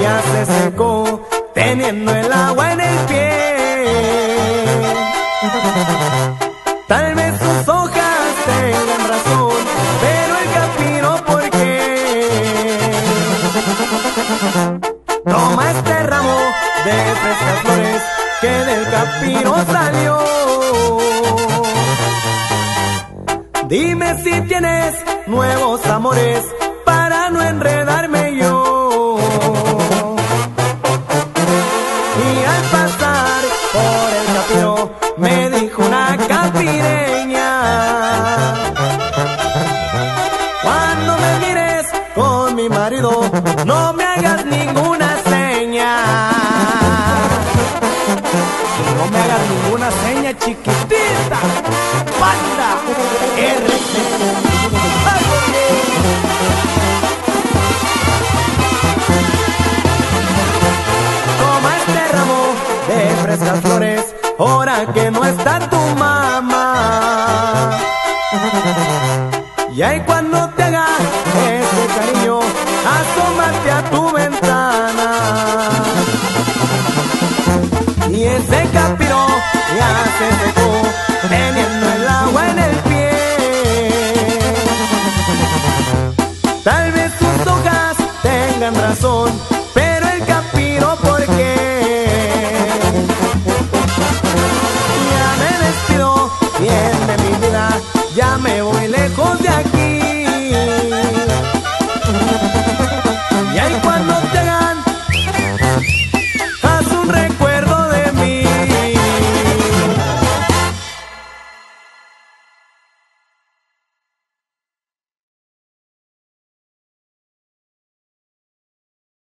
ya se secó, teniendo el agua en el pie. Tal vez sus hojas tengan razón, pero el capiro, ¿por qué? Toma este ramo de frescas flores que del capiro salió. Dime si tienes nuevos amores para no enredarme yo. Y al pasar por el capiro me dijo una capireña: cuando me mires con mi marido, no me hagas ninguna seña. No me hagas ninguna seña, chiquitita. Banda RC. Toma este ramo de frescas flores, ahora que no está tu mamá. Y ahí cuando te haga ese cariño, asómate a tu ventana. Y ese capiro ya se secó, teniendo el agua en el pie. Tal vez sus hojas tengan razón, pero el capiro, ¿por qué? Ya me despido, bien de mi vida, ya me voy lejos